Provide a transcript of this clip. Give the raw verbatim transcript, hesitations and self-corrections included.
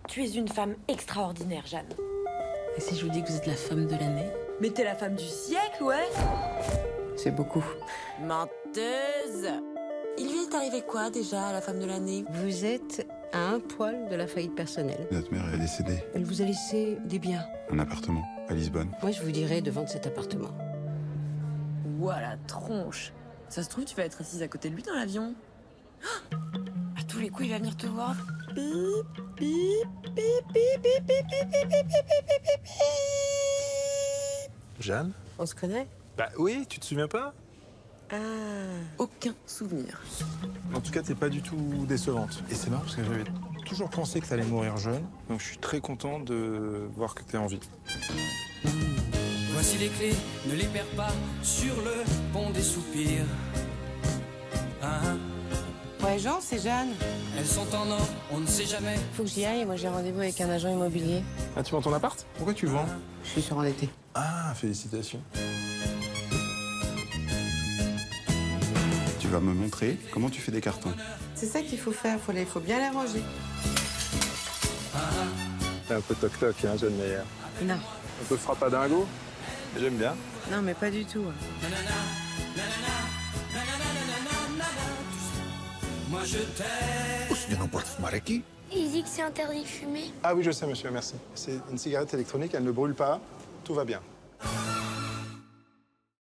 Tu es une femme extraordinaire, Jeanne. Et si je vous dis que vous êtes la femme de l'année? Mais t'es la femme du siècle, ouais. C'est beaucoup. Menteuse. Il lui est arrivé quoi, déjà, à la femme de l'année? Vous êtes à un poil de la faillite personnelle. Notre mère est décédée. Elle vous a laissé des biens. Un appartement, à Lisbonne. Moi, je vous dirais de vendre cet appartement. Ouah, la tronche. Ça se trouve, tu vas être assise à côté de lui dans l'avion. Ah, à tous les coups, il va venir te voir. Bip, bip, bip, bip, bip, bip, bip, bip, bip, bip, bip, bip. Jeanne? On se connaît? Bah oui, tu te souviens pas? Ah. Aucun souvenir. En tout cas, t'es pas du tout décevante. Et c'est marrant parce que j'avais toujours pensé que t'allais mourir jeune. Donc je suis très content de voir que t'es en vie. Voici les clés, ne les perds pas sur le pont des soupirs. Hein? Ouais, Jean, c'est Jeanne. Elles sont en or, on ne sait jamais. Faut que j'y aille, moi j'ai rendez-vous avec un agent immobilier. Ah, tu vends ton appart? Pourquoi tu vends? Je suis surendettée. Ah, félicitations. Tu vas me montrer comment tu fais des cartons. C'est ça qu'il faut faire, faut, les, faut bien les ranger. T'es un peu toc-toc, hein, Jeanne Meyer. Non, Un peu frappadingo. J'aime bien. non, mais pas du tout. Moi je t'aime. Il dit que c'est interdit de fumer. Ah oui, je sais, monsieur, merci. C'est une cigarette électronique, elle ne brûle pas. Tout va bien.